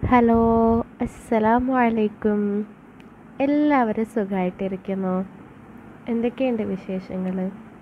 Hello, അസ്സലാമു അലൈക്കും. എല്ലാവരും സുഖമായിട്ടിരിക്കുന്നു. എന്തൊക്കെയുണ്ട് വിശേഷങ്ങൾ?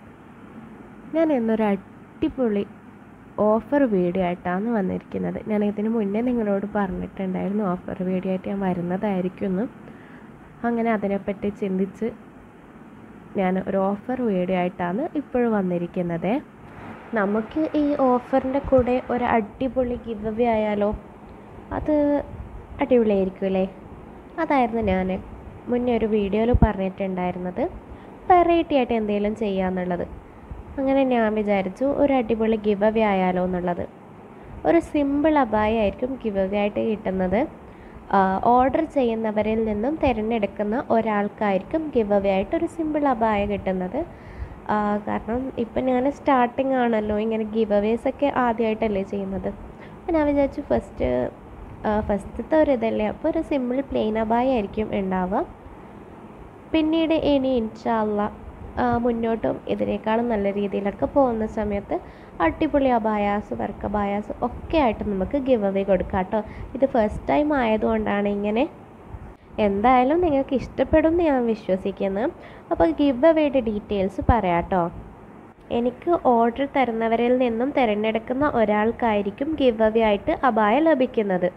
ഞാൻ ഇന്നൊരു അടിപൊളി ഓഫർ വീഡിയോ ആയിട്ടാണ് വന്നിരിക്കുന്നത്. ഞാൻ ഇതിന് മുന്നേ നിങ്ങളോട് പറഞ്ഞിട്ടുണ്ടായിരുന്നു ഓഫർ വീഡിയോ ആയിട്ട് ഞാൻ വരുന്നതായിരിക്കുമെന്ന്. അങ്ങനെ അതിനെപ്പറ്റി ചിന്തിച്ച് ഞാൻ ഒരു ഓഫർ വീഡിയോ ആയിട്ടാണ് ഇപ്പോഴും വന്നിരിക്കുന്നത്. നമുക്ക് ഈ ഓഫറിൻ്റെ കൂടെ ഒരു അടിപൊളി ഗിവ് അവേ ആയാലോ? അത് അടിപൊളിയായിരിക്കും അല്ലേ? അതായിരുന്നു ഞാൻ മുന്നേ ഒരു വീഡിയോയിൽ പറഞ്ഞിട്ടുണ്ടായിരുന്നത്, വെറൈറ്റി ആയിട്ട് എന്തെങ്കിലും ചെയ്യാമെന്നുള്ളത്. അങ്ങനെ ഞാൻ വിചാരിച്ചു ഒരു അടിപൊളി ഗിവ് അവേ ആയാലോ എന്നുള്ളത്. ഒരു സിമ്പിൾ അബായ ആയിരിക്കും ഗിവ് അവേ ആയിട്ട് കിട്ടുന്നത്. ഓർഡർ ചെയ്യുന്നവരിൽ നിന്നും തിരഞ്ഞെടുക്കുന്ന ഒരാൾക്കായിരിക്കും ഗിവ് അവേ ആയിട്ട് ഒരു സിമ്പിൾ അബായ കിട്ടുന്നത്. കാരണം ഇപ്പം ഞാൻ സ്റ്റാർട്ടിങ് ആണല്ലോ, ഇങ്ങനെ ഗിവ് അവേസൊക്കെ ആദ്യമായിട്ടല്ലേ ചെയ്യുന്നത്. അപ്പം ഞാൻ വിചാരിച്ചു ഫസ്റ്റത്തെ ഒരു ഇതല്ലേ, അപ്പോൾ ഒരു സിമ്പിൾ പ്ലെയിൻ അബായ ആയിരിക്കും ഉണ്ടാവുക. പിന്നീട് ഇനി ഇൻഷാ അല്ലാ മുന്നോട്ടും ഇതിനേക്കാളും നല്ല രീതിയിലൊക്കെ പോകുന്ന സമയത്ത് അടിപൊളി അബായാസ്, വർക്ക് അബായാസ് ഒക്കെ ആയിട്ട് നമുക്ക് ഗിവ് അവേ കൊടുക്കാം കേട്ടോ. ഇത് ഫസ്റ്റ് ടൈം ആയതുകൊണ്ടാണ് ഇങ്ങനെ. എന്തായാലും നിങ്ങൾക്ക് ഇഷ്ടപ്പെടും എന്ന് ഞാൻ വിശ്വസിക്കുന്നു. അപ്പോൾ ഗിവ് അവേയുടെ ഡീറ്റെയിൽസ് പറയാം കേട്ടോ. എനിക്ക് ഓർഡർ തരുന്നവരിൽ നിന്നും തിരഞ്ഞെടുക്കുന്ന ഒരാൾക്കായിരിക്കും ഗിവ് അവേ ആയിട്ട് അബായ ലഭിക്കുന്നത്.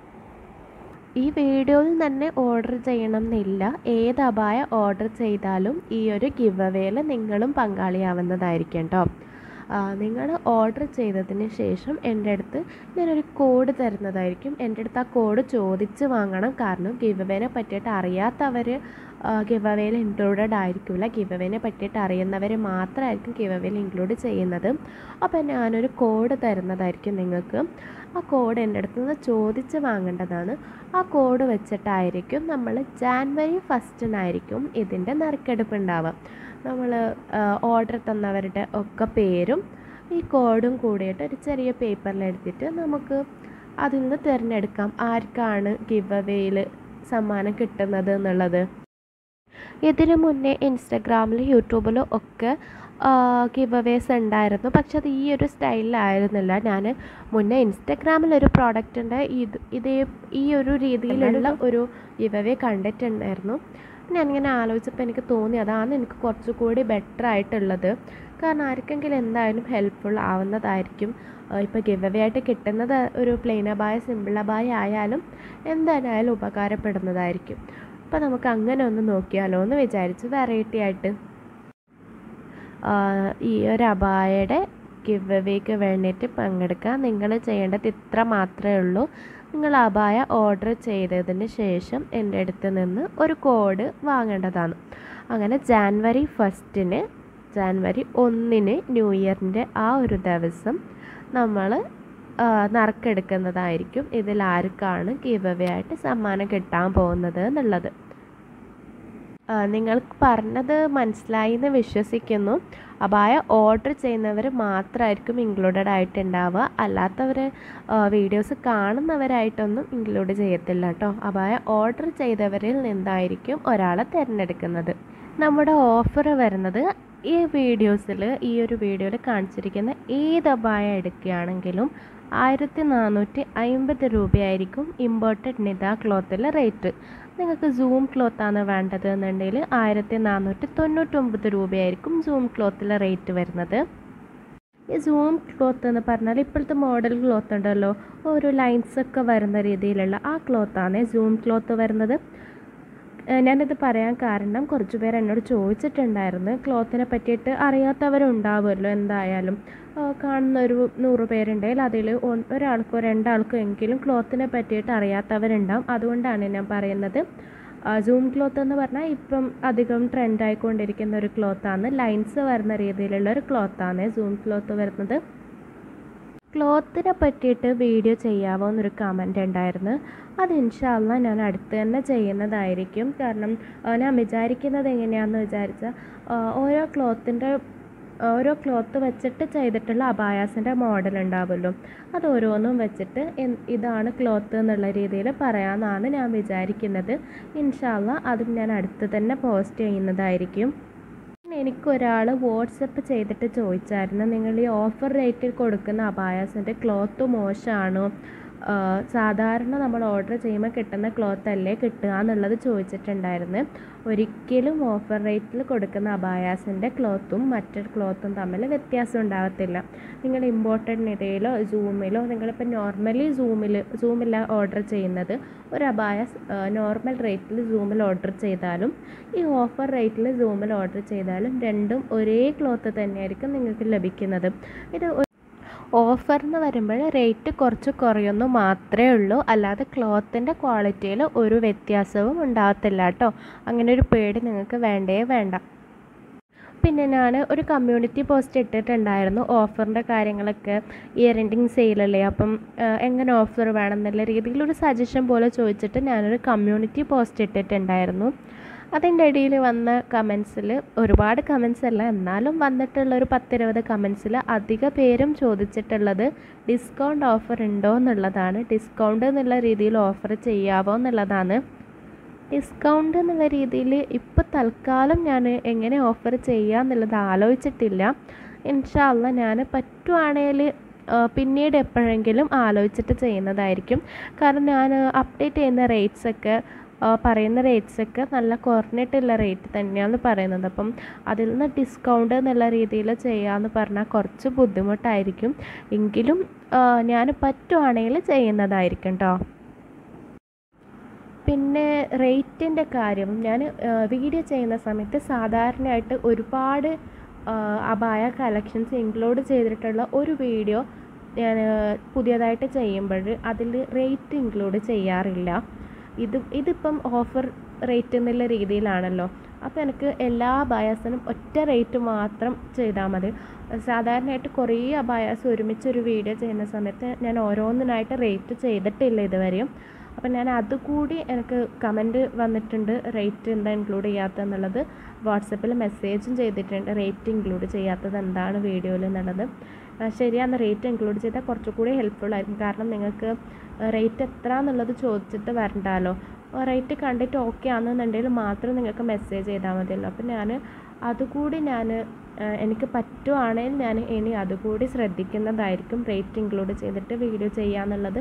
ഈ വീഡിയോയിൽ തന്നെ ഓർഡർ ചെയ്യണം എന്നില്ല. ഏത് അബായ ഓർഡർ ചെയ്താലും ഈ ഒരു ഗിവ് അവേയിൽ നിങ്ങളും പങ്കാളിയാവുന്നതായിരിക്കും കേട്ടോ. നിങ്ങൾ ഓർഡർ ചെയ്തതിന് ശേഷം എൻ്റെ അടുത്ത് ഞാനൊരു കോഡ് തരുന്നതായിരിക്കും. എൻ്റെ അടുത്ത് ആ കോഡ് ചോദിച്ച് വാങ്ങണം. കാരണം ഗിവ് അവേനെ പറ്റിയിട്ട് അറിയാത്തവർ ഗിവ് അവേയിൽ ഇൻക്ലൂഡഡ് ആയിരിക്കില്ല. ഗിവ് അവേനെ പറ്റിയിട്ട് അറിയുന്നവർ മാത്രമായിരിക്കും ഗിവ് അവേയിൽ ഇൻക്ലൂഡ് ചെയ്യുന്നത്. അപ്പോൾ ഞാനൊരു കോഡ് തരുന്നതായിരിക്കും നിങ്ങൾക്ക്. ആ കോഡ് എൻ്റെ അടുത്ത് നിന്ന് ചോദിച്ച് വാങ്ങേണ്ടതാണ്. ആ കോഡ് വെച്ചിട്ടായിരിക്കും നമ്മൾ ജാനുവരി 1 ഇതിൻ്റെ നറുക്കെടുപ്പ് ഉണ്ടാവുക. നമ്മൾ ഓർഡർ തന്നവരുടെ ഒക്കെ പേരും ഈ കോഡും കൂടിയിട്ട് ഒരു ചെറിയ പേപ്പറിൽ എഴുതിയിട്ട് നമുക്ക് അതിൽ നിന്ന് തിരഞ്ഞെടുക്കാം ആർക്കാണ് ഗിവ് അവേയിൽ സമ്മാനം കിട്ടുന്നത് എന്നുള്ളത്. ഇതിനു മുന്നേ ഇൻസ്റ്റഗ്രാമിലും യൂട്യൂബിലും ഒക്കെ ഗിവ് അവേസ് ഉണ്ടായിരുന്നു. പക്ഷെ അത് ഈ ഒരു സ്റ്റൈലിലായിരുന്നില്ല. ഞാൻ മുന്നേ ഇൻസ്റ്റഗ്രാമിലൊരു പ്രോഡക്റ്റിൻ്റെ ഈ ഒരു രീതിയിലുള്ള ഒരു ഗിവ് അവേ കണ്ടിട്ടുണ്ടായിരുന്നു. ഞാനിങ്ങനെ ആലോചിച്ചപ്പോൾ എനിക്ക് തോന്നി അതാണ് എനിക്ക് കുറച്ചുകൂടി ബെറ്റർ ആയിട്ടുള്ളത്. കാരണം ആർക്കെങ്കിലും എന്തായാലും ഹെൽപ്ഫുൾ ആവുന്നതായിരിക്കും. ഇപ്പോൾ ഗിവ് അവേ ആയിട്ട് കിട്ടുന്നത് ഒരു പ്ലെയിൻ അബായ, സിമ്പിൾ അബായ ആയാലും എന്തായാലും ഉപകാരപ്പെടുന്നതായിരിക്കും. അപ്പോൾ നമുക്ക് അങ്ങനെ ഒന്ന് നോക്കിയാലോ എന്ന് വിചാരിച്ചു. വെറൈറ്റി ആയിട്ട് ഈ ഒരു അബായയുടെ ഗിവ് അവേക്ക് വേണ്ടിയിട്ട് പങ്കെടുക്കാൻ നിങ്ങൾ ചെയ്യേണ്ടത് ഇത്ര മാത്രമേ ഉള്ളൂ. നിങ്ങൾ അബായ ഓർഡർ ചെയ്തതിന് ശേഷം എൻ്റെ അടുത്ത് നിന്ന് ഒരു കോഡ് വാങ്ങേണ്ടതാണ്. അങ്ങനെ ജാനുവരി 1 ന്യൂ ഇയറിൻ്റെ ആ ഒരു ദിവസം നമ്മൾ നറുക്കെടുക്കുന്നതായിരിക്കും. ഇതിൽ ആർക്കാണ് ഗിവ് അവേ ആയിട്ട് സമ്മാനം കിട്ടാൻ പോകുന്നത് എന്നുള്ളത്. നിങ്ങൾക്ക് പറഞ്ഞത് മനസ്സിലായി എന്ന് വിശ്വസിക്കുന്നു. അബായ ഓർഡർ ചെയ്യുന്നവർ മാത്രമായിരിക്കും ഇൻക്ലൂഡഡ് ആയിട്ടുണ്ടാവുക. അല്ലാത്തവർ വീഡിയോസ് കാണുന്നവരായിട്ടൊന്നും ഇൻക്ലൂഡ് ചെയ്യത്തില്ല കേട്ടോ. അബായ ഓർഡർ ചെയ്തവരിൽ നിന്നായിരിക്കും ഒരാളെ തിരഞ്ഞെടുക്കുന്നത്. നമ്മുടെ ഓഫർ വരുന്നത് ഈ ഒരു വീഡിയോയിൽ കാണിച്ചിരിക്കുന്ന ഏത് അബായ എടുക്കുകയാണെങ്കിലും 1450 രൂപയായിരിക്കും ഇമ്പോർട്ടഡ് നിദ ക്ലോത്തിലെ റേറ്റ്. നിങ്ങൾക്ക് സൂം ക്ലോത്താണ് വേണ്ടത് എന്നുണ്ടെങ്കിൽ 1499 രൂപയായിരിക്കും സൂം ക്ലോത്തിലെ റേറ്റ് വരുന്നത്. ഈ സൂം ക്ലോത്ത് എന്ന് പറഞ്ഞാൽ ഇപ്പോഴത്തെ മോഡൽ ക്ലോത്ത് ഉണ്ടല്ലോ, ഓരോ ലൈൻസൊക്കെ വരുന്ന രീതിയിലുള്ള ആ ക്ലോത്താണ് സൂം ക്ലോത്ത് വരുന്നത്. ഞാനിത് പറയാൻ കാരണം കുറച്ച് പേർ എന്നോട് ചോദിച്ചിട്ടുണ്ടായിരുന്നു. ക്ലോത്തിനെ പറ്റിയിട്ട് അറിയാത്തവരുണ്ടാവുമല്ലോ എന്തായാലും. കാണുന്ന ഒരു 100 പേരുണ്ടെങ്കിൽ അതിൽ ഒരാൾക്കോ രണ്ടാൾക്കോ എങ്കിലും ക്ലോത്തിനെ പറ്റിയിട്ട് അറിയാത്തവരുണ്ടാവും. അതുകൊണ്ടാണ് ഞാൻ പറയുന്നത്. സൂം ക്ലോത്ത് എന്ന് പറഞ്ഞാൽ ഇപ്പം അധികം ട്രെൻഡായിക്കൊണ്ടിരിക്കുന്ന ഒരു ക്ലോത്താണ്. ലൈൻസ് വരുന്ന രീതിയിലുള്ള ഒരു ക്ലോത്താണ് സൂം ക്ലോത്ത് വരുന്നത്. ക്ലോത്തിനെ പറ്റിയിട്ട് വീഡിയോ ചെയ്യാമോ എന്നൊരു കമൻ്റ് ഉണ്ടായിരുന്നു. അത് ഇൻഷാ അല്ലാ ഞാൻ അടുത്ത് തന്നെ ചെയ്യുന്നതായിരിക്കും. കാരണം ഞാൻ വിചാരിക്കുന്നത് എങ്ങനെയാണെന്ന് വിചാരിച്ചാൽ ഓരോ ക്ലോത്ത് വെച്ചിട്ട് ചെയ്തിട്ടുള്ള അബായാസിൻ്റെ മോഡൽ ഉണ്ടാവുമല്ലോ, അത് ഓരോന്നും വെച്ചിട്ട് ഇതാണ് ക്ലോത്ത് എന്നുള്ള രീതിയിൽ പറയാമെന്നാണ് ഞാൻ വിചാരിക്കുന്നത്. ഇൻഷാ അല്ലാ അതും ഞാൻ അടുത്ത് തന്നെ പോസ്റ്റ് ചെയ്യുന്നതായിരിക്കും. എനിക്കൊരാൾ വാട്സപ്പ് ചെയ്തിട്ട് ചോദിച്ചായിരുന്നു, നിങ്ങൾ ഈ ഓഫർ റേറ്റിൽ കൊടുക്കുന്ന അബായാസിൻ്റെ ക്ലോത്ത് മോശമാണോ, സാധാരണ നമ്മൾ ഓർഡർ ചെയ്യുമ്പോൾ കിട്ടുന്ന ക്ലോത്ത് അല്ലേ കിട്ടുക എന്നുള്ളത് ചോദിച്ചിട്ടുണ്ടായിരുന്നു. ഒരിക്കലും ഓഫർ റേറ്റിൽ കൊടുക്കുന്ന അബായാസിൻ്റെ ക്ലോത്തും മറ്റൊരു ക്ലോത്തും തമ്മിൽ വ്യത്യാസം ഉണ്ടാകത്തില്ല. നിങ്ങൾ ഇമ്പോർട്ടഡ് നിതയിലോ സൂമിലോ നിങ്ങളിപ്പോൾ നോർമലി സൂമിൽ ഓർഡർ ചെയ്യുന്നത് ഒരു അബായാസ് നോർമൽ റേറ്റിൽ സൂമിൽ ഓർഡർ ചെയ്താലും ഈ ഓഫർ റേറ്റിൽ സൂമിൽ ഓർഡർ ചെയ്താലും രണ്ടും ഒരേ ക്ലോത്ത് തന്നെയായിരിക്കും നിങ്ങൾക്ക് ലഭിക്കുന്നത്. ഇത് ഓഫർ എന്ന് വരുമ്പോൾ റേറ്റ് കുറച്ച് കുറയുന്നു മാത്രമേ ഉള്ളൂ, അല്ലാതെ ക്ലോത്തിൻ്റെ ക്വാളിറ്റിയിൽ ഒരു വ്യത്യാസവും ഉണ്ടാകത്തില്ല കേട്ടോ. അങ്ങനെ ഒരു പേടി നിങ്ങൾക്ക് വേണ്ടേ വേണ്ട. പിന്നെ ഞാൻ ഒരു കമ്മ്യൂണിറ്റി പോസ്റ്റ് ഇട്ടിട്ടുണ്ടായിരുന്നു ഓഫറിൻ്റെ കാര്യങ്ങളൊക്കെ. ഇയർ എൻഡിങ് സെയിലല്ലേ, അപ്പം എങ്ങനെ ഓഫർ വേണമെന്നുള്ള രീതിയിൽ ഒരു സജഷൻ പോലെ ചോദിച്ചിട്ട് ഞാനൊരു കമ്മ്യൂണിറ്റി പോസ്റ്റ് ഇട്ടിട്ടുണ്ടായിരുന്നു. അതിൻ്റെ ഇടയിൽ വന്ന കമൻസിൽ ഒരുപാട് കമൻസ് അല്ല, എന്നാലും വന്നിട്ടുള്ളൊരു 10-20 കമൻസിൽ അധിക പേരും ചോദിച്ചിട്ടുള്ളത് ഡിസ്കൗണ്ട് ഓഫർ ഉണ്ടോ എന്നുള്ളതാണ്. ഡിസ്കൗണ്ട് എന്നുള്ള രീതിയിൽ ഓഫർ ചെയ്യാവോ എന്നുള്ളതാണ്. ഡിസ്കൗണ്ട് എന്നുള്ള രീതിയിൽ ഇപ്പോൾ തൽക്കാലം ഞാൻ എങ്ങനെ ഓഫർ ചെയ്യുക എന്നുള്ളത് ആലോചിച്ചിട്ടില്ല. ഇൻഷാ അള്ളാ ഞാൻ പറ്റുവാണെങ്കിൽ പിന്നീട് എപ്പോഴെങ്കിലും ആലോചിച്ചിട്ട് ചെയ്യുന്നതായിരിക്കും. കാരണം ഞാൻ അപ്ഡേറ്റ് ചെയ്യുന്ന റേറ്റ്സൊക്കെ പറയുന്ന റേറ്റ്സൊക്കെ നല്ല കുറഞ്ഞിട്ടുള്ള റേറ്റ് തന്നെയാണ് പറയുന്നത്. അപ്പം അതിൽ നിന്ന് ഡിസ്കൗണ്ട് എന്നുള്ള രീതിയിൽ ചെയ്യാമെന്ന് പറഞ്ഞാൽ കുറച്ച് ബുദ്ധിമുട്ടായിരിക്കും. എങ്കിലും ഞാൻ പറ്റുവാണെങ്കിൽ ചെയ്യുന്നതായിരിക്കും കേട്ടോ. പിന്നെ റേറ്റിൻ്റെ കാര്യം ഞാൻ വീഡിയോ ചെയ്യുന്ന സമയത്ത് സാധാരണയായിട്ട് ഒരുപാട് അബായ കളക്ഷൻസ് ഇൻക്ലൂഡ് ചെയ്തിട്ടുള്ള ഒരു വീഡിയോ ഞാൻ പുതിയതായിട്ട് ചെയ്യുമ്പോൾ അതിൽ റേറ്റ് ഇൻക്ലൂഡ് ചെയ്യാറില്ല. ഇതിപ്പം ഓഫർ റേറ്റ് എന്നുള്ള രീതിയിലാണല്ലോ. അപ്പോൾ എനിക്ക് എല്ലാ അബായാസിനും ഒറ്റ റേറ്റ് മാത്രം ചെയ്താൽ മതി. സാധാരണയായിട്ട് കുറേ അബായാസ് ഒരുമിച്ചൊരു വീഡിയോ ചെയ്യുന്ന സമയത്ത് ഞാൻ ഓരോന്നിനായിട്ട് റേറ്റ് ചെയ്തിട്ടില്ല ഇതുവരെയും. അപ്പം ഞാൻ അതുകൂടി എനിക്ക് കമൻറ്റ് വന്നിട്ടുണ്ട് റേറ്റ് എന്താ ഇൻക്ലൂഡ് ചെയ്യാത്തതെന്നുള്ളത്. വാട്സപ്പിൽ മെസ്സേജും ചെയ്തിട്ടുണ്ട് റേറ്റ് ഇൻക്ലൂഡ് ചെയ്യാത്തത് എന്താണ് വീഡിയോയിൽ എന്നുള്ളത്. ശരിയാണ്, റേറ്റ് ഇൻക്ലൂഡ് ചെയ്താൽ കുറച്ചുകൂടി ഹെൽപ്ഫുൾ ആയിരിക്കും. കാരണം നിങ്ങൾക്ക് റേറ്റ് എത്ര എന്നുള്ളത് ചോദിച്ചിട്ട് വരണ്ടല്ലോ. റേറ്റ് കണ്ടിട്ട് ഓക്കെ ആണെന്നുണ്ടെങ്കിൽ മാത്രം നിങ്ങൾക്ക് മെസ്സേജ് ചെയ്താൽ മതിയല്ലോ. അപ്പം ഞാൻ അതുകൂടി എനിക്ക് പറ്റുവാണെങ്കിൽ ഞാൻ ഇനി അതുകൂടി ശ്രദ്ധിക്കുന്നതായിരിക്കും, റേറ്റ് ഇൻക്ലൂഡ് ചെയ്തിട്ട് വീഡിയോ ചെയ്യാന്നുള്ളത്.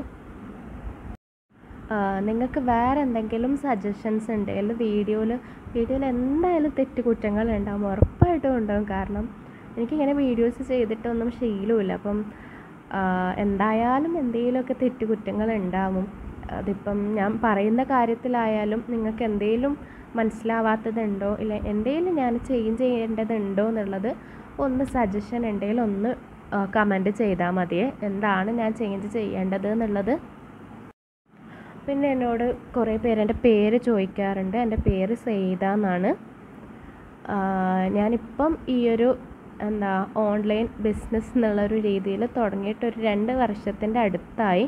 നിങ്ങൾക്ക് വേറെ എന്തെങ്കിലും സജഷൻസ് ഉണ്ടെങ്കിൽ വീഡിയോയിൽ എന്തായാലും തെറ്റുകുറ്റങ്ങൾ ഉണ്ടാകും, ഉറപ്പായിട്ടും ഉണ്ടാകും. കാരണം എനിക്കിങ്ങനെ വീഡിയോസ് ചെയ്തിട്ടൊന്നും ശീലമില്ല. അപ്പം എന്തായാലും എന്തെങ്കിലുമൊക്കെ തെറ്റുകുറ്റങ്ങൾ ഉണ്ടാവും. അതിപ്പം ഞാൻ പറയുന്ന കാര്യത്തിലായാലും നിങ്ങൾക്ക് എന്തെങ്കിലും മനസ്സിലാവാത്തതുണ്ടോ ഇല്ല എന്തെങ്കിലും ഞാൻ ചേഞ്ച് ചെയ്യേണ്ടതുണ്ടോ എന്നുള്ളത് ഒന്ന് സജഷൻ ഉണ്ടെങ്കിൽ ഒന്ന് കമൻറ്റ് ചെയ്താൽ മതിയേ, എന്താണ് ഞാൻ ചേഞ്ച് ചെയ്യേണ്ടത് എന്നുള്ളത്. പിന്നെ എന്നോട് കുറേ പേര് എൻ്റെ പേര് ചോദിക്കാറുണ്ട്. എൻ്റെ പേര് സയ്യിദ എന്നാണ്. ഞാനിപ്പം ഈയൊരു ഓൺലൈൻ ബിസിനസ് എന്നുള്ളൊരു രീതിയിൽ തുടങ്ങിയിട്ട് ഒരു 2 വർഷത്തിൻ്റെ അടുത്തായി.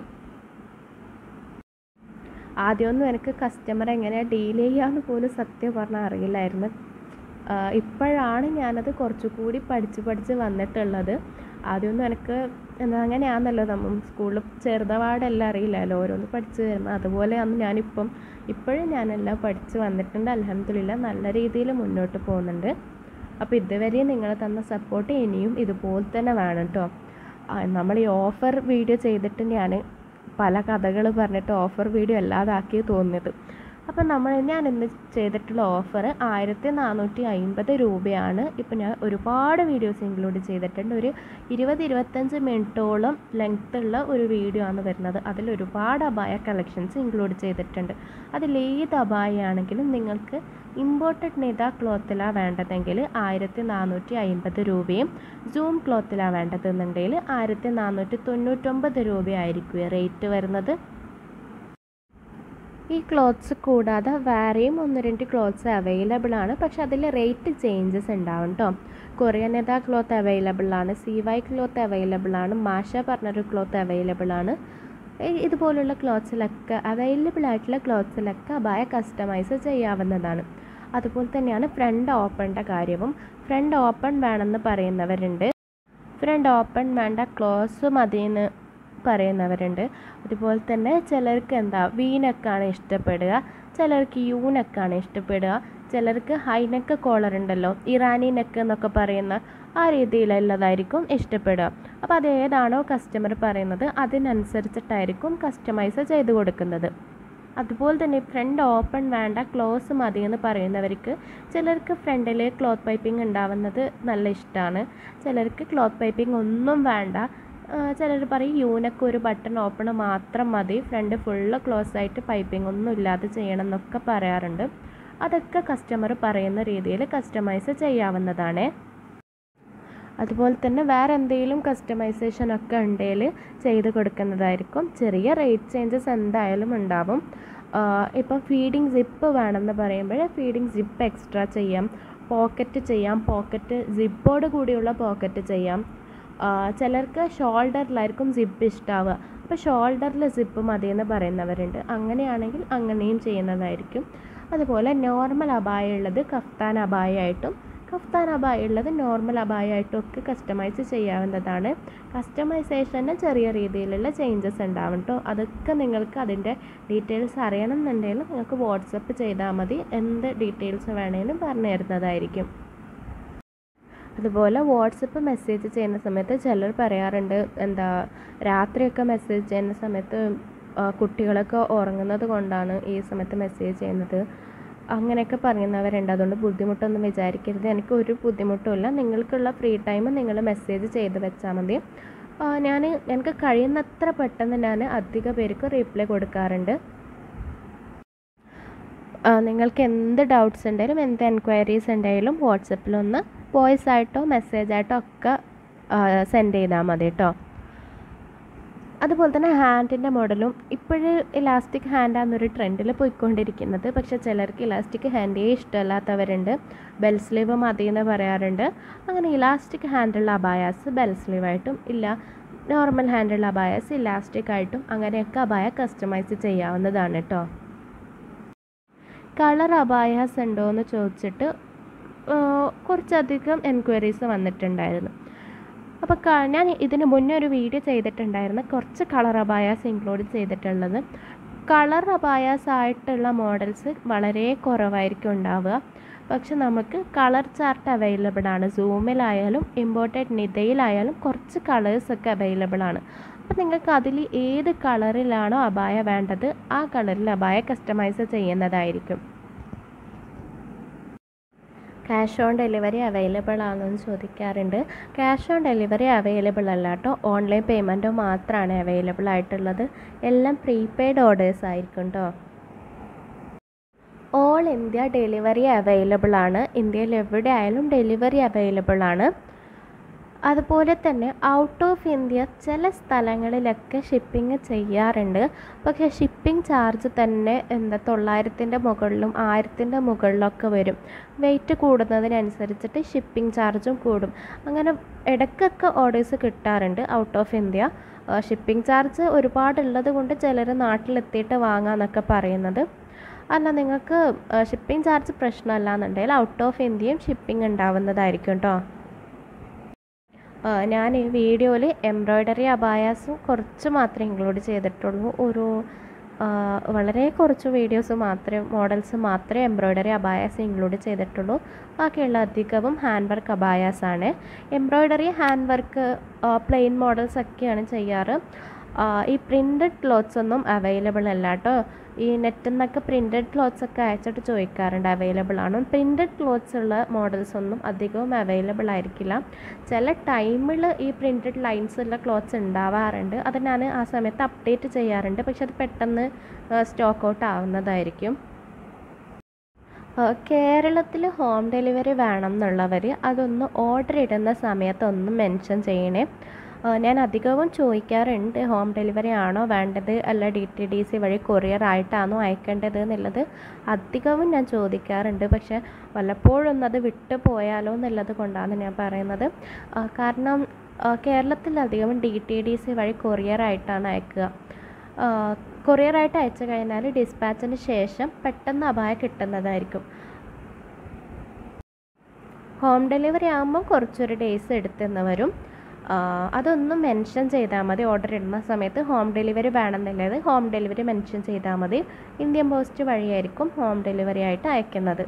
ആദ്യമൊന്നും എനിക്ക് കസ്റ്റമർ എങ്ങനെയാണ് ഡീൽ ചെയ്യാമെന്ന് പോലും സത്യം പറഞ്ഞാൽ അറിയില്ലായിരുന്നു. ഇപ്പോഴാണ് ഞാനത് കുറച്ചുകൂടി പഠിച്ച് വന്നിട്ടുള്ളത്. ആദ്യമൊന്നും എനിക്ക് അങ്ങനെയാണല്ലോ, നമ്മൾ സ്കൂളിൽ ചെറുതപാടെല്ലാം അറിയില്ലല്ലോ, ഓരോന്ന് പഠിച്ച് വരുമ്പോൾ. അതുപോലെയാണ് ഇപ്പോഴും ഞാനെല്ലാം പഠിച്ച് വന്നിട്ടുണ്ട്. അൽഹംദുലില്ലാഹ് നല്ല രീതിയിൽ മുന്നോട്ട് പോകുന്നുണ്ട്. അപ്പോൾ ഇതുവരെ നിങ്ങൾ തന്ന സപ്പോർട്ട് ഇനിയും ഇതുപോലെ തന്നെ വേണം കേട്ടോ. നമ്മൾ ഈ ഓഫർ വീഡിയോ ചെയ്തിട്ട് ഞാൻ പല കഥകൾ പറഞ്ഞിട്ട് ഓഫർ വീഡിയോ അല്ലാതാക്കി തോന്നിയത്. അപ്പം ഞാൻ ഇന്ന് ചെയ്തിട്ടുള്ള ഓഫർ 1450 രൂപയാണ്. ഇപ്പം ഞാൻ ഒരുപാട് വീഡിയോസ് ഇൻക്ലൂഡ് ചെയ്തിട്ടുണ്ട്. ഒരു 20-25 മിനിറ്റോളം ലെങ്ത്തുള്ള ഒരു വീഡിയോ ആണ് വരുന്നത്. അതിൽ ഒരുപാട് അബായ കളക്ഷൻസ് ഇൻക്ലൂഡ് ചെയ്തിട്ടുണ്ട്. അതിലേത് അബായയാണെങ്കിലും നിങ്ങൾക്ക് ഇമ്പോർട്ടഡ് നിത ക്ലോത്തിലാണ് വേണ്ടതെങ്കിൽ 1450 രൂപയും സൂം ക്ലോത്തിലാണ് വേണ്ടതെന്നുണ്ടെങ്കിൽ 1499 രൂപയായിരിക്കും റേറ്റ് വരുന്നത്. ഈ ക്ലോത്ത്സ് കൂടാതെ വേറെയും 1-2 ക്ലോത്ത്സ് അവൈലബിൾ ആണ്. പക്ഷെ അതിൽ റേറ്റ് ചേഞ്ചസ് ഉണ്ടാവും കേട്ടോ. കൊറിയൻ നെത ക്ലോത്ത് അവൈലബിൾ ആണ്, CY ക്ലോത്ത് അവൈലബിൾ ആണ്, മാഷ പറഞ്ഞൊരു ക്ലോത്ത് അവൈലബിൾ ആണ്. ഇതുപോലുള്ള ക്ലോത്ത്സിലൊക്കെ അവൈലബിൾ ആയിട്ടുള്ള ക്ലോത്ത്സിലൊക്കെ അബായ കസ്റ്റമൈസ് ചെയ്യാവുന്നതാണ്. അതുപോലെ തന്നെയാണ് ഫ്രണ്ട് ഓപ്പണിൻ്റെ കാര്യവും. ഫ്രണ്ട് ഓപ്പൺ വേണമെന്ന് പറയുന്നവരുണ്ട്. ഫ്രണ്ട് ഓപ്പൺ വേണ്ട, ക്ലോസ് മതിയെന്ന് പറയുന്നവരുണ്ട്. അതുപോലെ തന്നെ ചിലർക്ക് വീനക്കാണ് ഇഷ്ടപ്പെടുക, ചിലർക്ക് യൂനക്കാണ് ഇഷ്ടപ്പെടുക, ചിലർക്ക് ഹൈനെക്ക് കോളർ ഉണ്ടല്ലോ, ഇറാനി നെക്ക് എന്നൊക്കെ പറയുന്ന ആ രീതിയിലുള്ളതായിരിക്കും ഇഷ്ടപ്പെടുക. അപ്പോൾ അത് ഏതാണോ കസ്റ്റമർ പറയുന്നത് അതിനനുസരിച്ചിട്ടായിരിക്കും കസ്റ്റമൈസ് ചെയ്ത് കൊടുക്കുന്നത്. അതുപോലെ തന്നെ ഫ്രണ്ട് ഓപ്പൺ വേണ്ട, ക്ലോസ് മതി എന്ന് പറയുന്നവർക്ക് ചിലർക്ക് ഫ്രണ്ടിൽ ക്ലോത്ത് പൈപ്പിംഗ് ഉണ്ടാവുന്നത് നല്ല ഇഷ്ടമാണ്, ചിലർക്ക് ക്ലോത്ത് പൈപ്പിംഗ് ഒന്നും വേണ്ട, ചിലർ പറയും യൂനക്ക് ഒരു ബട്ടൺ ഓപ്പൺ മാത്രം മതി, ഫ്രണ്ട് ഫുള്ള് ക്ലോസ് ആയിട്ട് പൈപ്പിംഗ് ഒന്നും ഇല്ലാതെ ചെയ്യണം എന്നൊക്കെ പറയാറുണ്ട്. അതൊക്കെ കസ്റ്റമർ പറയുന്ന രീതിയിൽ കസ്റ്റമൈസ് ചെയ്യാവുന്നതാണ്. അതുപോലെ തന്നെ വേറെ എന്തെങ്കിലും കസ്റ്റമൈസേഷനൊക്കെ ഉണ്ടെങ്കിൽ ചെയ്ത് കൊടുക്കുന്നതായിരിക്കും. ചെറിയ റേറ്റ് ചേഞ്ചസ് എന്തായാലും ഉണ്ടാവും. ഇപ്പം ഫീഡിങ് സിപ്പ് വേണമെന്ന് പറയുമ്പോൾ ഫീഡിങ് സിപ്പ് എക്സ്ട്രാ ചെയ്യാം, പോക്കറ്റ് ചെയ്യാം, പോക്കറ്റ് സിപ്പോട് കൂടിയുള്ള പോക്കറ്റ് ചെയ്യാം. ചിലർക്ക് ഷോൾഡറിലായിരിക്കും സിപ്പ് ഇഷ്ടമാവുക, അപ്പോൾ ഷോൾഡറിൽ സിപ്പ് മതിയെന്ന് പറയുന്നവരുണ്ട്. അങ്ങനെയാണെങ്കിൽ അങ്ങനെയും ചെയ്യുന്നതായിരിക്കും. അതുപോലെ നോർമൽ അബായ ഉള്ളത് കഫ്താൻ അബായ ആയിട്ടും കഫ്താൻ അബായ ഉള്ളത് നോർമൽ അബായ ആയിട്ടും ഒക്കെ കസ്റ്റമൈസ് ചെയ്യാവുന്നതാണ്. കസ്റ്റമൈസേഷന് ചെറിയ രീതിയിലുള്ള ചേഞ്ചസ് ഉണ്ടാവും കേട്ടോ. അതൊക്കെ നിങ്ങൾക്ക് അതിൻ്റെ ഡീറ്റെയിൽസ് അറിയണം എന്നുണ്ടെങ്കിൽ നിങ്ങൾക്ക് വാട്സപ്പ് ചെയ്താൽ മതി, എന്ത് ഡീറ്റെയിൽസ് വേണമെങ്കിലും പറഞ്ഞു തരുന്നതായിരിക്കും. അതുപോലെ വാട്സപ്പ് മെസ്സേജ് ചെയ്യുന്ന സമയത്ത് ചിലർ പറയാറുണ്ട് രാത്രിയൊക്കെ മെസ്സേജ് ചെയ്യുന്ന സമയത്ത് കുട്ടികളൊക്കെ ഉറങ്ങുന്നത് കൊണ്ടാണ് ഈ സമയത്ത് മെസ്സേജ് ചെയ്യുന്നത്, അങ്ങനെയൊക്കെ പറയുന്നവരുണ്ട്. അതുകൊണ്ട് ബുദ്ധിമുട്ടൊന്നും വിചാരിക്കരുത്, എനിക്ക് ഒരു ബുദ്ധിമുട്ടുമില്ല. നിങ്ങൾക്കുള്ള ഫ്രീ ടൈം നിങ്ങൾ മെസ്സേജ് ചെയ്ത് വെച്ചാൽ മതി. എനിക്ക് കഴിയുന്നത്ര പെട്ടെന്ന് ഞാൻ അധിക പേർക്ക് റീപ്ലൈ കൊടുക്കാറുണ്ട്. നിങ്ങൾക്ക് എന്ത് ഡൗട്ട്സ് ഉണ്ടെങ്കിലും എന്ത് എൻക്വയറീസ് ഉണ്ടെങ്കിലും വാട്സപ്പിലൊന്ന് വോയിസ് ആയിട്ടോ മെസ്സേജ് ആയിട്ടോ ഒക്കെ സെൻഡ് ചെയ്താൽ മതി കേട്ടോ. അതുപോലെ തന്നെ ഹാൻഡിൻ്റെ മോഡലും ഇപ്പോഴും ഇലാസ്റ്റിക് ഹാൻഡാന്നൊരു ട്രെൻഡിൽ പോയിക്കൊണ്ടിരിക്കുന്നത്. പക്ഷേ ചിലർക്ക് ഇലാസ്റ്റിക് ഹാൻഡേ ഇഷ്ടമല്ലാത്തവരുണ്ട്, ബെൽ സ്ലീവ് മതി എന്ന് പറയാറുണ്ട്. അങ്ങനെ ഇലാസ്റ്റിക് ഹാൻഡുള്ള അബായാസ് ബെൽ സ്ലീവായിട്ടും ഇല്ല, നോർമൽ ഹാൻഡുള്ള അബായാസ് ഇലാസ്റ്റിക് ആയിട്ടും അങ്ങനെയൊക്കെ അബായ കസ്റ്റമൈസ് ചെയ്യാവുന്നതാണ് കേട്ടോ. കളർ അബായാസ് ഉണ്ടോ എന്ന് ചോദിച്ചിട്ട് കുറച്ചധികം എൻക്വയറീസ് വന്നിട്ടുണ്ടായിരുന്നു. അപ്പോൾ ഞാൻ ഇതിന് മുന്നേ ഒരു വീഡിയോ ചെയ്തിട്ടുണ്ടായിരുന്നു, കുറച്ച് കളർ അബായാസ് ഇൻക്ലൂഡ് ചെയ്തിട്ടുള്ളത്. കളർ അബായാസ് ആയിട്ടുള്ള മോഡൽസ് വളരെ കുറവായിരിക്കും ഉണ്ടാവുക. പക്ഷെ നമുക്ക് കളർ ചാർട്ട് അവൈലബിൾ ആണ്, സൂമിലായാലും ഇമ്പോർട്ടഡ് നിതയിലായാലും കുറച്ച് കളേഴ്സൊക്കെ അവൈലബിൾ ആണ്. അപ്പോൾ നിങ്ങൾക്ക് അതിൽ ഏത് കളറിലാണോ അബായ വേണ്ടത് ആ കളറിൽ അബായ കസ്റ്റമൈസ് ചെയ്യുന്നതായിരിക്കും. ക്യാഷ് ഓൺ ഡെലിവറി അവൈലബിൾ ആണെന്ന് ചോദിക്കാറുണ്ട്. ക്യാഷ് ഓൺ ഡെലിവറി അവൈലബിൾ അല്ല കേട്ടോ, ഓൺലൈൻ പേയ്മെൻറ്റ് മാത്രമാണ് അവൈലബിൾ ആയിട്ടുള്ളത്. എല്ലാം പ്രീപെയ്ഡ് ഓർഡേഴ്സ് ആയിരിക്കും കേട്ടോ. ഓൾ ഇന്ത്യ ഡെലിവറി അവൈലബിൾ ആണ്, ഇന്ത്യയിൽ എവിടെ ആയാലും ഡെലിവറി അവൈലബിൾ ആണ്. അതുപോലെ തന്നെ ഔട്ട് ഓഫ് ഇന്ത്യ ചില സ്ഥലങ്ങളിലൊക്കെ ഷിപ്പിംഗ് ചെയ്യാറുണ്ട്. പക്ഷേ ഷിപ്പിംഗ് ചാർജ് തന്നെ 900-ൻ്റെ മുകളിലും 1000-ൻ്റെ മുകളിലൊക്കെ വരും. വെയിറ്റ് കൂടുന്നതിനനുസരിച്ചിട്ട് ഷിപ്പിംഗ് ചാർജും കൂടും. അങ്ങനെ ഇടയ്ക്കൊക്കെ ഓർഡേഴ്സ് കിട്ടാറുണ്ട് out of India. Shipping charge ഒരുപാടുള്ളത് കൊണ്ട് ചിലർ നാട്ടിലെത്തിയിട്ട് വാങ്ങാമെന്നൊക്കെ പറയുന്നത്. അല്ല, നിങ്ങൾക്ക് ഷിപ്പിംഗ് ചാർജ് പ്രശ്നമല്ല എന്നുണ്ടെങ്കിൽ ഔട്ട് ഓഫ് ഇന്ത്യയും ഷിപ്പിംഗ് ഉണ്ടാവുന്നതായിരിക്കും കേട്ടോ. ഞാൻ ഈ വീഡിയോയിൽ എംബ്രോയ്ഡറി അബായാസും കുറച്ച് മാത്രമേ ഇൻക്ലൂഡ് ചെയ്തിട്ടുള്ളൂ. വളരെ കുറച്ച് വീഡിയോസ് മാത്രമേ, മോഡൽസ് മാത്രമേ എംബ്രോയ്ഡറി അബായാസ് ഇൻക്ലൂഡ് ചെയ്തിട്ടുള്ളൂ. ബാക്കിയുള്ള അധികവും ഹാൻഡ് വർക്ക് അബായാസാണ്. Embroidery hand work plain models ഒക്കെയാണ് ചെയ്യാറ്. ഈ പ്രിൻറ്റഡ് ക്ലോത്ത്സ് ഒന്നും അവൈലബിൾ അല്ല കേട്ടോ. ഈ നെറ്റിൽ നിന്നൊക്കെ പ്രിൻറ്റഡ് ക്ലോത്ത്സ് ഒക്കെ അയച്ചിട്ട് ചോദിക്കാറുണ്ട് അവൈലബിൾ ആണോ. പ്രിൻറ്റഡ് ക്ലോത്ത്സ് ഉള്ള മോഡൽസ് ഒന്നും അധികവും അവൈലബിൾ ആയിരിക്കില്ല. ചില ടൈമിൽ ഈ പ്രിൻറ്റഡ് ലൈൻസ് ഉള്ള ക്ലോത്ത്സ് ഉണ്ടാവാറുണ്ട്, അത് ഞാൻ ആ സമയത്ത് അപ്ഡേറ്റ് ചെയ്യാറുണ്ട്. പക്ഷെ അത് പെട്ടെന്ന് സ്റ്റോക്ക് ഔട്ട് ആവുന്നതായിരിക്കും. കേരളത്തിൽ ഹോം ഡെലിവറി വേണം എന്നുള്ളവർ അതൊന്ന് ഓർഡർ ഇടുന്ന സമയത്ത് ഒന്ന് മെൻഷൻ ചെയ്യണേ. ഞാൻ അധികവും ചോദിക്കാറുണ്ട് ഹോം ഡെലിവറി ആണോ വേണ്ടത്, അല്ല DTDC വഴി കൊറിയർ ആയിട്ടാണോ അയക്കേണ്ടത് എന്നുള്ളത് അധികവും ഞാൻ ചോദിക്കാറുണ്ട്. പക്ഷെ വല്ലപ്പോഴൊന്നും അത് വിട്ടു പോയാലോ എന്നുള്ളത് കൊണ്ടാണ് ഞാൻ പറയുന്നത്. കാരണം കേരളത്തിലധികവും DTDC വഴി കൊറിയർ ആയിട്ടാണ് അയക്കുക. കൊറിയറായിട്ട് അയച്ചു കഴിഞ്ഞാൽ ഡിസ്പാച്ചിന് ശേഷം പെട്ടെന്ന് അബായ കിട്ടുന്നതായിരിക്കും. ഹോം ഡെലിവറി ആകുമ്പോൾ കുറച്ചൊരു ഡേയ്സ് എടുത്തെന്ന് വരും. അതൊന്ന് മെൻഷൻ ചെയ്താൽ മതി. ഓർഡർ ഇടുന്ന സമയത്ത് ഹോം ഡെലിവറി വേണമെന്നുള്ളത് ഹോം ഡെലിവറി മെൻഷൻ ചെയ്താൽ മതി. ഇന്ത്യൻ പോസ്റ്റ് വഴിയായിരിക്കും ഹോം ഡെലിവറി ആയിട്ട് അയക്കുന്നത്.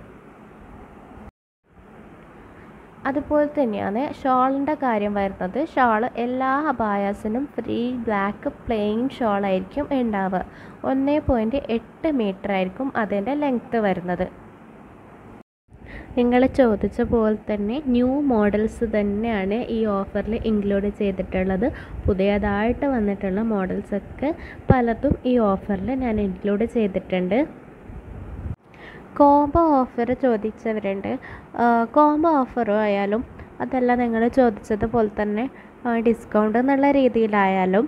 അതുപോലെ തന്നെയാണ് ഷോളിൻ്റെ കാര്യം വരുന്നത്. ഷോൾ എല്ലാ അബായാസിനും ഫ്രീ ബ്ലാക്ക് പ്ലെയിൻ ഷോളായിരിക്കും ഉണ്ടാവുക. 1.8 മീറ്റർ ആയിരിക്കും അതിൻ്റെ ലെങ്ത്ത് വരുന്നത്. നിങ്ങൾ ചോദിച്ച പോലെ തന്നെ ന്യൂ മോഡൽസ് തന്നെയാണ് ഈ ഓഫറിൽ ഇൻക്ലൂഡ് ചെയ്തിട്ടുള്ളത്. പുതിയതായിട്ട് വന്നിട്ടുള്ള മോഡൽസൊക്കെ പലതും ഈ ഓഫറിൽ ഞാൻ ഇൻക്ലൂഡ് ചെയ്തിട്ടുണ്ട്. Combo offer ചോദിച്ചവരുണ്ട്. കോംബോ ഓഫറും ആയാലും അതല്ല നിങ്ങൾ ചോദിച്ചതുപോലെ തന്നെ ഡിസ്കൗണ്ട് എന്നുള്ള രീതിയിലായാലും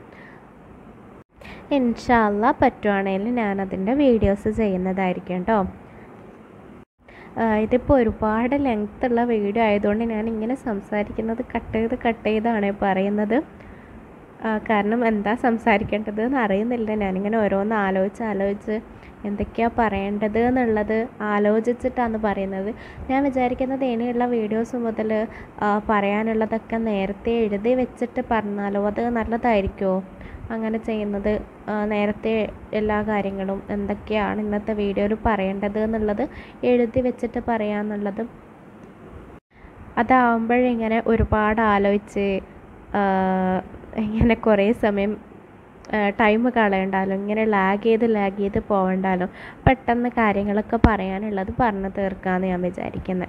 ഇൻഷാ അല്ലാഹ് പറ്റുവാണെങ്കിൽ ഞാനതിൻ്റെ വീഡിയോസ് ചെയ്യുന്നതായിരിക്കും കേട്ടോ. ഇതിപ്പോൾ ഒരുപാട് ലെങ്ത്തുള്ള വീഡിയോ ആയതുകൊണ്ട് ഞാനിങ്ങനെ സംസാരിക്കുന്നത് കട്ട് ചെയ്താണ് പറയുന്നത്. കാരണം എന്താ സംസാരിക്കേണ്ടത് എന്ന് അറിയുന്നില്ല. ഞാനിങ്ങനെ ഓരോന്ന് ആലോചിച്ച് എന്തൊക്കെയാണ് പറയേണ്ടത് എന്നുള്ളത് ആലോചിച്ചിട്ടാണ് പറയുന്നത്. ഞാൻ വിചാരിക്കുന്നത് ഇനിയുള്ള വീഡിയോസ് മുതൽ പറയാനുള്ളതൊക്കെ നേരത്തെ എഴുതി വെച്ചിട്ട് പറഞ്ഞാലോ അത് നല്ലതായിരിക്കുമോ അങ്ങനെ ചെയ്യുന്നത്? നേരത്തെ എല്ലാ കാര്യങ്ങളും എന്തൊക്കെയാണ് ഇന്നത്തെ വീഡിയോയിൽ പറയേണ്ടത് എന്നുള്ളത് എഴുതി വെച്ചിട്ട് പറയാമെന്നുള്ളത്. അതാവുമ്പോഴിങ്ങനെ ഒരുപാട് ആലോചിച്ച് ഇങ്ങനെ കുറേ സമയം ടൈം കളയണ്ടല്ലോ, ഇങ്ങനെ ലാഗ് ചെയ്ത് പോകണ്ടല്ലോ. പെട്ടെന്ന് കാര്യങ്ങളൊക്കെ പറയാനുള്ളത് പറഞ്ഞു തീർക്കാമെന്ന് ഞാൻ വിചാരിക്കുന്നത്.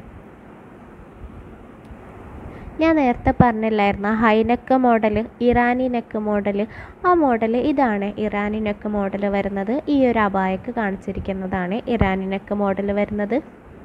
ഞാൻ നേരത്തെ പറഞ്ഞില്ലായിരുന്നു ഹൈ നെക്ക് മോഡൽ, ഇറാനി നെക്ക് മോഡൽ. ആ മോഡൽ ഇതാണ് ഇറാനി നെക്ക് മോഡൽ വരുന്നത്. ഈ ഒരു അബായക്ക് കാണിച്ചിരിക്കുന്നതാണ് ഇറാനി നെക്ക് മോഡൽ വരുന്നത്.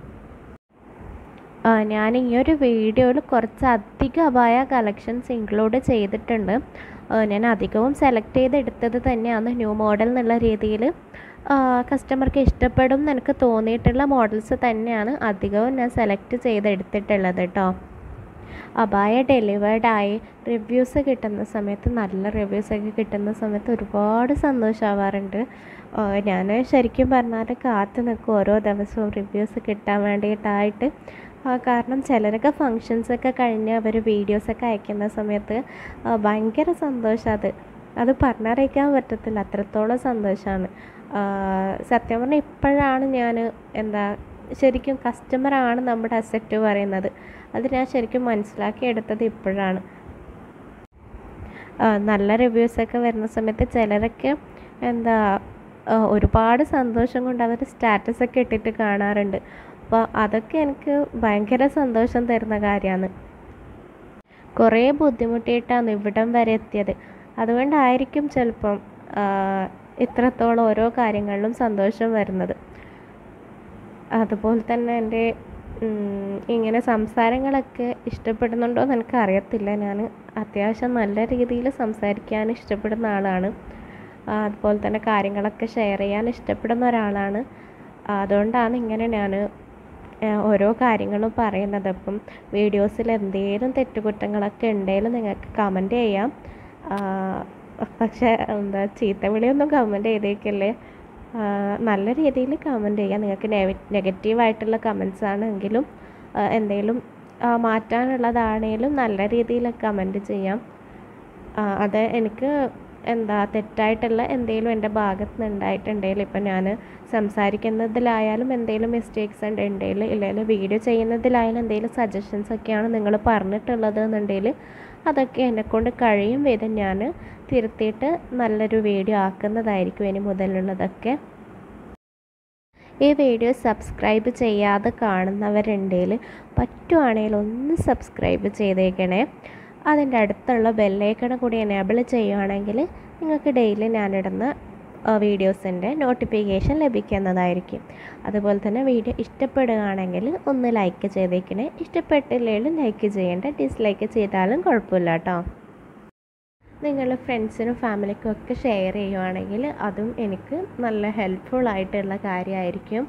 ഞാൻ ഈ ഒരു വീഡിയോയിൽ കുറച്ചധികം അബായ കളക്ഷൻസ് ഇൻക്ലൂഡ് ചെയ്തിട്ടുണ്ട്. ഞാൻ അധികവും സെലക്ട് ചെയ്തെടുത്തത് തന്നെയാണ് ന്യൂ മോഡൽ എന്നുള്ള രീതിയിൽ. കസ്റ്റമർക്ക് ഇഷ്ടപ്പെടും എന്ന് എനിക്ക് തോന്നിയിട്ടുള്ള മോഡൽസ് തന്നെയാണ് അധികവും ഞാൻ സെലക്ട് ചെയ്തെടുത്തിട്ടുള്ളത് കേട്ടോ. അബായ ഡെലിവേർഡായി റിവ്യൂസ് കിട്ടുന്ന സമയത്ത്, നല്ല റിവ്യൂസൊക്കെ കിട്ടുന്ന സമയത്ത് ഒരുപാട് സന്തോഷമാവാറുണ്ട്. ഞാൻ ശരിക്കും പറഞ്ഞാൽ കാത്തു നിൽക്കും ഓരോ ദിവസവും റിവ്യൂസ് കിട്ടാൻ വേണ്ടിയിട്ടായിട്ട്. കാരണം ചിലരൊക്കെ ഫങ്ഷൻസൊക്കെ കഴിഞ്ഞ് അവർ വീഡിയോസൊക്കെ അയക്കുന്ന സമയത്ത് ഭയങ്കര സന്തോഷമാണ്. അത് പറഞ്ഞറിയിക്കാൻ പറ്റത്തില്ല, അത്രത്തോളം സന്തോഷമാണ്. സത്യം പറഞ്ഞാൽ ഇപ്പോഴാണ് ഞാൻ ശരിക്കും കസ്റ്റമറാണ് നമ്മുടെ അസെറ്റ് പറയുന്നത്. അത് ഞാൻ ശരിക്കും മനസ്സിലാക്കി എടുത്തത് ഇപ്പോഴാണ്. നല്ല റിവ്യൂസൊക്കെ വരുന്ന സമയത്ത് ചിലരൊക്കെ ഒരുപാട് സന്തോഷം കൊണ്ട് അവർ സ്റ്റാറ്റസൊക്കെ ഇട്ടിട്ട് കാണാറുണ്ട്. അപ്പോൾ അതൊക്കെ എനിക്ക് ഭയങ്കര സന്തോഷം തരുന്ന കാര്യമാണ്. കുറേ ബുദ്ധിമുട്ടിയിട്ടാണ് ഇവിടം വരെ എത്തിയത്. അതുകൊണ്ടായിരിക്കും ചിലപ്പം ഇത്രത്തോളം ഓരോ കാര്യങ്ങളിലും സന്തോഷം വരുന്നത്. അതുപോലെ തന്നെ എൻ്റെ ഇങ്ങനെ സംസാരങ്ങളൊക്കെ ഇഷ്ടപ്പെടുന്നുണ്ടോ എന്ന് എനിക്ക് അറിയത്തില്ല. ഞാൻ അത്യാവശ്യം നല്ല രീതിയിൽ സംസാരിക്കാൻ ഇഷ്ടപ്പെടുന്ന ആളാണ്. അതുപോലെ തന്നെ കാര്യങ്ങളൊക്കെ ഷെയർ ചെയ്യാൻ ഇഷ്ടപ്പെടുന്ന ഒരാളാണ്. അതുകൊണ്ടാണ് ഇങ്ങനെ ഞാൻ ഓരോ കാര്യങ്ങളും പറയുന്നത്. അപ്പം വീഡിയോസിൽ എന്തെങ്കിലും തെറ്റുകുറ്റങ്ങളൊക്കെ ഉണ്ടെങ്കിലും നിങ്ങൾക്ക് കമൻറ്റ് ചെയ്യാം. പക്ഷേ ചീത്തവിളിയൊന്നും കമൻറ്റ് ചെയ്തേക്കല്ലേ. നല്ല രീതിയിൽ കമൻറ്റ് ചെയ്യാം. നിങ്ങൾക്ക് നെഗറ്റീവായിട്ടുള്ള കമൻസ് ആണെങ്കിലും എന്തെങ്കിലും മാറ്റാനുള്ളതാണെങ്കിലും നല്ല രീതിയിൽ കമൻറ്റ് ചെയ്യാം. അത് എനിക്ക് തെറ്റായിട്ടുള്ള എന്തെങ്കിലും എൻ്റെ ഭാഗത്ത് നിന്ന് ഉണ്ടായിട്ടുണ്ടെങ്കിൽ, ഇപ്പം ഞാൻ സംസാരിക്കുന്നതിലായാലും എന്തെങ്കിലും മിസ്റ്റേക്സ് ഉണ്ടെങ്കിൽ, ഇല്ലെങ്കിൽ വീഡിയോ ചെയ്യുന്നതിലായാലും എന്തെങ്കിലും സജഷൻസൊക്കെയാണ് നിങ്ങൾ പറഞ്ഞിട്ടുള്ളത് എന്നുണ്ടെങ്കിൽ അതൊക്കെ എന്നെക്കൊണ്ട് കഴിയും വിധം ഞാൻ തിരുത്തിയിട്ട് നല്ലൊരു വീഡിയോ ആക്കുന്നതായിരിക്കും ഇനി മുതലുള്ളതൊക്കെ. ഈ വീഡിയോ സബ്സ്ക്രൈബ് ചെയ്യാതെ കാണുന്നവരുണ്ടെങ്കിൽ പറ്റുവാണെങ്കിൽ ഒന്ന് സബ്സ്ക്രൈബ് ചെയ്തേക്കണേ. അതിൻ്റെ അടുത്തുള്ള ബെല്ലൈക്കൺ കൂടി എനേബിൾ ചെയ്യുകയാണെങ്കിൽ നിങ്ങൾക്ക് ഡെയിലി ഞാനിടുന്ന വീഡിയോസിൻ്റെ നോട്ടിഫിക്കേഷൻ ലഭിക്കുന്നതായിരിക്കും. അതുപോലെ തന്നെ വീഡിയോ ഇഷ്ടപ്പെടുകയാണെങ്കിൽ ഒന്ന് ലൈക്ക് ചെയ്തേക്കണേ. ഇഷ്ടപ്പെട്ടില്ലെങ്കിലും ലൈക്ക് ചെയ്യേണ്ട, ഡിസ്ലൈക്ക് ചെയ്താലും കുഴപ്പമില്ല കേട്ടോ. നിങ്ങൾ ഫ്രണ്ട്സിനും ഫാമിലിക്കും ഒക്കെ ഷെയർ ചെയ്യുകയാണെങ്കിൽ അതും എനിക്ക് നല്ല ഹെൽപ്ഫുള്ളായിട്ടുള്ള കാര്യമായിരിക്കും.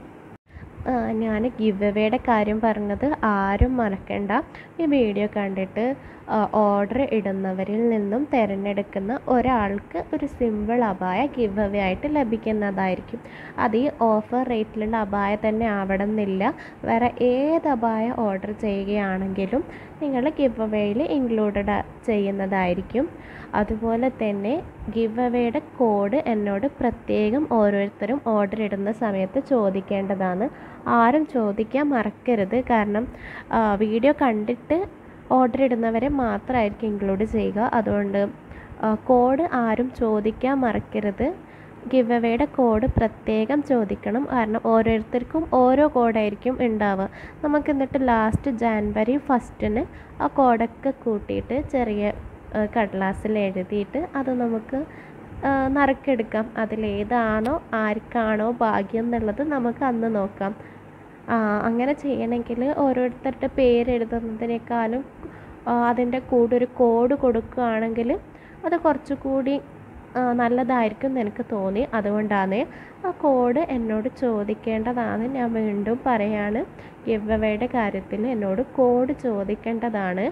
ഞാൻ ഗിവ് അവേയുടെ കാര്യം പറഞ്ഞത് ആരും മറക്കണ്ട. ഈ വീഡിയോ കണ്ടിട്ട് ഓർഡർ ഇടുന്നവരിൽ നിന്നും തിരഞ്ഞെടുക്കുന്ന ഒരാൾക്ക് ഒരു സിമ്പിൾ അബായ ഗിവ് അവേ ആയിട്ട് ലഭിക്കുന്നതായിരിക്കും. അത് ഈ ഓഫർ റേറ്റിലുള്ള അബായ തന്നെ ആവണമെന്നില്ല. വേറെ ഏത് അബായ ഓർഡർ ചെയ്യുകയാണെങ്കിലും നിങ്ങൾ ഗിവ് അവേയിൽ ഇൻക്ലൂഡഡ് ചെയ്യുന്നതായിരിക്കും. അതുപോലെ തന്നെ ഗിവ് അവേയുടെ കോഡ് എന്നോട് പ്രത്യേകം ഓരോരുത്തരും ഓർഡർ ഇടുന്ന സമയത്ത് ചോദിക്കേണ്ടതാണ്. ആരും ചോദിക്കാൻ മറക്കരുത്. കാരണം വീഡിയോ കണ്ടിട്ട് ഓർഡർ ഇടുന്നവരെ മാത്രമായിരിക്കും ഇൻക്ലൂഡ് ചെയ്യുക. അതുകൊണ്ട് കോഡ് ആരും ചോദിക്കാൻ മറക്കരുത്. ഗിവ് അവേയുടെ കോഡ് പ്രത്യേകം ചോദിക്കണം. കാരണം ഓരോരുത്തർക്കും ഓരോ കോഡായിരിക്കും ഉണ്ടാവുക. നമുക്ക് എന്നിട്ട് ലാസ്റ്റ് ജാനുവരി 1 ആ കോഡൊക്കെ കൂട്ടിയിട്ട് ചെറിയ കടലാസിൽ എഴുതിയിട്ട് അത് നമുക്ക് നറുക്കെടുക്കാം. അതിലേതാണോ ആർക്കാണോ ഭാഗ്യം എന്നുള്ളത് നമുക്ക് അന്ന് നോക്കാം. അങ്ങനെ ചെയ്യണമെങ്കിൽ ഓരോരുത്തരുടെ പേര് എഴുതുന്നതിനേക്കാളും അതിൻ്റെ കൂടെ ഒരു കോഡ് കൊടുക്കുകയാണെങ്കിൽ അത് കുറച്ചുകൂടി നല്ലതായിരിക്കും എന്ന് എനിക്ക് തോന്നി. അതുകൊണ്ടാണ് ആ കോഡ് എന്നോട് ചോദിക്കേണ്ടതാണ്. ഞാൻ വീണ്ടും പറയാണ്, ഗിവ് അവേയുടെ കാര്യത്തിൽ എന്നോട് കോഡ് ചോദിക്കേണ്ടതാണ്.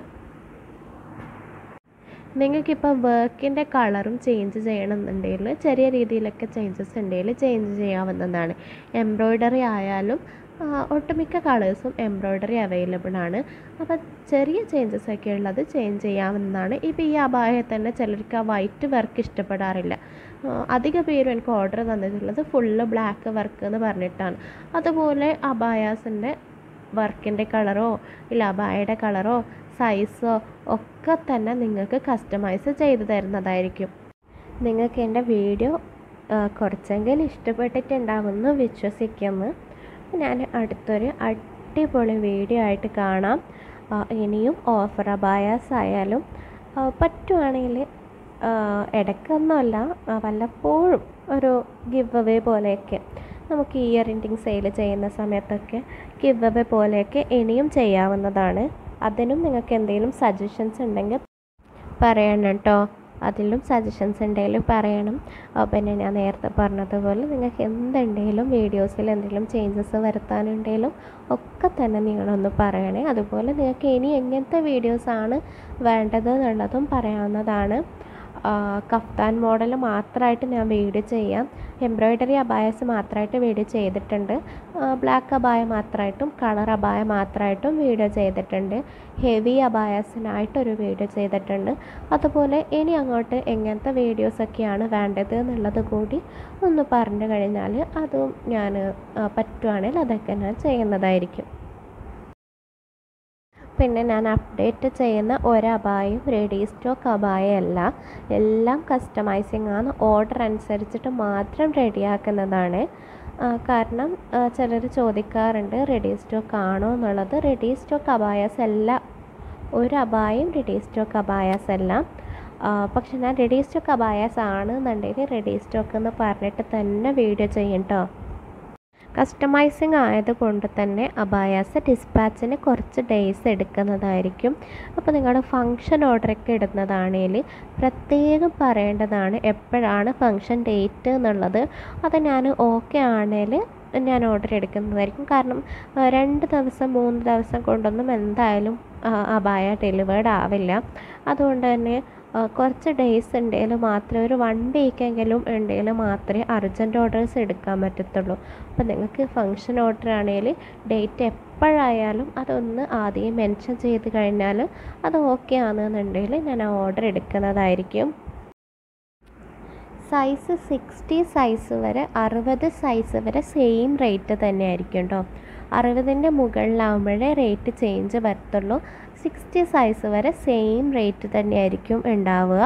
നിങ്ങൾക്കിപ്പോൾ വർക്കിൻ്റെ കളറും ചേഞ്ച് ചെയ്യണമെന്നുണ്ടെങ്കിൽ ചെറിയ രീതിയിലൊക്കെ ചേഞ്ചസ് ഉണ്ടെങ്കിൽ ചേഞ്ച് ചെയ്യാവുന്നതാണ്. എംബ്രോയ്ഡറി ആയാലും ഒട്ടുമിക്ക കളേഴ്സും എംബ്രോയ്ഡറി അവൈലബിൾ ആണ്. അപ്പോൾ ചെറിയ ചേഞ്ചസ് ഒക്കെ ഉള്ളത് ചേഞ്ച് ചെയ്യാവുന്നതാണ്. ഇപ്പോൾ ഈ അബായ തന്നെ ചിലർക്ക് ആ വൈറ്റ് വർക്ക് ഇഷ്ടപ്പെടാറില്ല. അധിക പേരും എനിക്ക് ഓർഡർ തന്നിട്ടുള്ളത് ഫുള്ള് ബ്ലാക്ക് വർക്ക് എന്ന് പറഞ്ഞിട്ടാണ്. അതുപോലെ അബായാസിൻ്റെ വർക്കിൻ്റെ കളറോ ഇല്ല അബായയുടെ കളറോ സൈസോ ഒക്കെ തന്നെ നിങ്ങൾക്ക് കസ്റ്റമൈസ് ചെയ്ത് തരുന്നതായിരിക്കും. നിങ്ങൾക്ക് എൻ്റെ വീഡിയോ കുറച്ചെങ്കിലും ഇഷ്ടപ്പെട്ടിട്ടുണ്ടാകുമെന്ന് വിശ്വസിക്കുന്നു. ഞാൻ അടുത്തൊരു അടിപൊളി വീഡിയോ ആയിട്ട് കാണാം. ഇനിയും ഓഫർ അബായാസ് ആയാലും പറ്റുവാണെങ്കിൽ ഇടയ്ക്കൊന്നുമല്ല വല്ലപ്പോഴും ഒരു ഗിവ് അവേ പോലെയൊക്കെ നമുക്ക് ഇയർ എൻഡിങ് സെയിൽ ചെയ്യുന്ന സമയത്തൊക്കെ ഗിവ് അവേ പോലെയൊക്കെ ഇനിയും ചെയ്യാവുന്നതാണ്. അതിനും നിങ്ങൾക്ക് എന്തെങ്കിലും സജഷൻസ് ഉണ്ടെങ്കിൽ പറയണം കേട്ടോ. അതിലും സജഷൻസ് ഉണ്ടെങ്കിലും പറയണം. പിന്നെ ഞാൻ നേരത്തെ പറഞ്ഞതുപോലെ നിങ്ങൾക്ക് എന്തുണ്ടെങ്കിലും വീഡിയോസിൽ എന്തെങ്കിലും ചേഞ്ചസ് വരുത്താനുണ്ടെങ്കിലും ഒക്കെ തന്നെ നിങ്ങളൊന്ന് പറയണേ. അതുപോലെ നിങ്ങൾക്ക് ഇനി എങ്ങനത്തെ വീഡിയോസാണ് വേണ്ടത് എന്നുള്ളതും പറയാവുന്നതാണ്. കഫ്താൻ മോഡൽ മാത്രമായിട്ട് ഞാൻ വീഡിയോ ചെയ്യാം. എംബ്രോയ്ഡറി അബായസ് മാത്രമായിട്ട് വീഡിയോ ചെയ്തിട്ടുണ്ട്. ബ്ലാക്ക് അബായ മാത്രമായിട്ടും കളർ അബായ മാത്രമായിട്ടും വീഡിയോ ചെയ്തിട്ടുണ്ട്. ഹെവി അബായസിനായിട്ടൊരു വീഡിയോ ചെയ്തിട്ടുണ്ട്. അതുപോലെ ഇനി അങ്ങോട്ട് എങ്ങനത്തെ വീഡിയോസൊക്കെയാണ് വേണ്ടത് എന്നുള്ളത് കൂടി ഒന്ന് പറഞ്ഞു കഴിഞ്ഞാൽ അതും ഞാൻ പറ്റുവാണെങ്കിൽ അതൊക്കെ ഞാൻ ചെയ്യുന്നതായിരിക്കും. പിന്നെ ഞാൻ അപ്ഡേറ്റ് ചെയ്യുന്ന ഒരബായും റെഡി സ്റ്റോക്ക് അബായല്ല, എല്ലാം കസ്റ്റമൈസിങ് ആണ്. ഓർഡർ അനുസരിച്ചിട്ട് മാത്രം റെഡിയാക്കുന്നതാണ്. കാരണം ചിലർ ചോദിക്കാറുണ്ട് റെഡി സ്റ്റോക്ക് ആണോ എന്നുള്ളത്. റെഡി സ്റ്റോക്ക് അബായാസ് അല്ല, ഒരു അബായും റെഡി സ്റ്റോക്ക് അബായാസ് അല്ല. പക്ഷെ ഞാൻ റെഡി സ്റ്റോക്ക് അബായാസ് ആണെന്നുണ്ടെങ്കിൽ റെഡി സ്റ്റോക്ക് എന്ന് പറഞ്ഞിട്ട് തന്നെ വീഡിയോ ചെയ്യും കേട്ടോ. കസ്റ്റമൈസിങ് ആയതുകൊണ്ട് തന്നെ അബായാസ് ഡിസ്പാച്ചിന് കുറച്ച് ഡേയ്സ് എടുക്കുന്നതായിരിക്കും. അപ്പോൾ നിങ്ങളുടെ ഫങ്ഷൻ ഓർഡറൊക്കെ ഇടുന്നതാണെങ്കിൽ പ്രത്യേകം പറയേണ്ടതാണ് എപ്പോഴാണ് ഫങ്ഷൻ ഡേറ്റ് എന്നുള്ളത്. അത് ഞാൻ ഓക്കെ ആണെങ്കിൽ ഞാൻ ഓർഡർ എടുക്കുന്നതായിരിക്കും. കാരണം 2 ദിവസം 3 ദിവസം കൊണ്ടൊന്നും എന്തായാലും അബായ ഡെലിവേർഡ് ആവില്ല. അതുകൊണ്ട് തന്നെ കുറച്ച് ഡേയ്സ് ഉണ്ടെങ്കിൽ മാത്രമേ, ഒരു 1 വീക്കെങ്കിലും ഉണ്ടെങ്കിൽ മാത്രമേ അർജൻറ്റ് ഓർഡേഴ്സ് എടുക്കാൻ പറ്റത്തുള്ളൂ. അപ്പോൾ നിങ്ങൾക്ക് ഫങ്ഷൻ ഓർഡർ ആണെങ്കിൽ ഡേറ്റ് എപ്പോഴായാലും അതൊന്ന് ആദ്യം മെൻഷൻ ചെയ്ത് കഴിഞ്ഞാൽ അത് ഓക്കെ ആണെന്നുണ്ടെങ്കിൽ ഞാൻ ആ ഓർഡർ എടുക്കുന്നതായിരിക്കും. സൈസ് 60 സൈസ് വരെ 60 സൈസ് വരെ സെയിം റേറ്റ് തന്നെ ആയിരിക്കും കേട്ടോ. 60ൻ്റെ മുകളിലാവുമ്പോഴേ റേറ്റ് ചേഞ്ച് വരത്തുള്ളൂ. 60 സൈസ് വരെ സെയിം റേറ്റ് തന്നെയായിരിക്കും ഉണ്ടാവുക.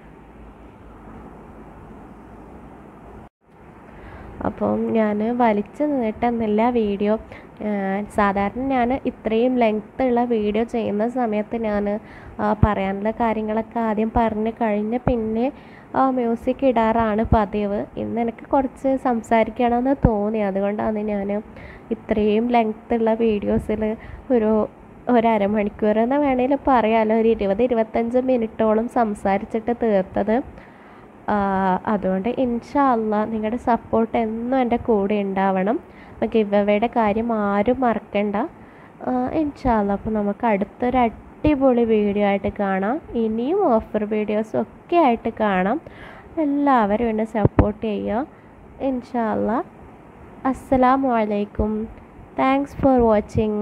അപ്പം ഞാൻ വലിച്ചു നീട്ടുന്നില്ല വീഡിയോ. സാധാരണ ഞാൻ ഇത്രയും ലെങ്ത് ഉള്ള വീഡിയോ ചെയ്യുന്ന സമയത്ത് ഞാൻ പറയാനുള്ള കാര്യങ്ങളൊക്കെ ആദ്യം പറഞ്ഞ് കഴിഞ്ഞ് പിന്നെ മ്യൂസിക് ഇടാറാണ് പതിവ്. ഇന്ന് എനിക്ക് കുറച്ച് സംസാരിക്കണമെന്ന് തോന്നി. അതുകൊണ്ടാണ് ഞാൻ ഇത്രയും ലെങ്ത് ഉള്ള വീഡിയോസിൽ ഒരു അരമണിക്കൂർ എന്ന് വേണമെങ്കിൽ പറയാമല്ലോ, ഒരു 20-25 മിനിറ്റോളം സംസാരിച്ചിട്ട് തീർത്തത്. അതുകൊണ്ട് ഇൻഷാ അല്ലാഹ് നിങ്ങളുടെ സപ്പോർട്ട് എന്നും എൻ്റെ കൂടെ ഉണ്ടാവണം. ഗിവ് അവേയുടെ കാര്യം ആരും മറക്കണ്ട ഇൻഷാ അല്ലാഹ്. അപ്പോൾ നമുക്ക് അടുത്തൊരു അടിപൊളി വീഡിയോ ആയിട്ട് കാണാം. ഇനിയും ഓഫർ വീഡിയോസും ഒക്കെ ആയിട്ട് കാണാം. എല്ലാവരും എന്നെ സപ്പോർട്ട് ചെയ്യുക. ഇൻഷാ അല്ലാ. അസ്സലാമു അലൈക്കും. Thanks for watching.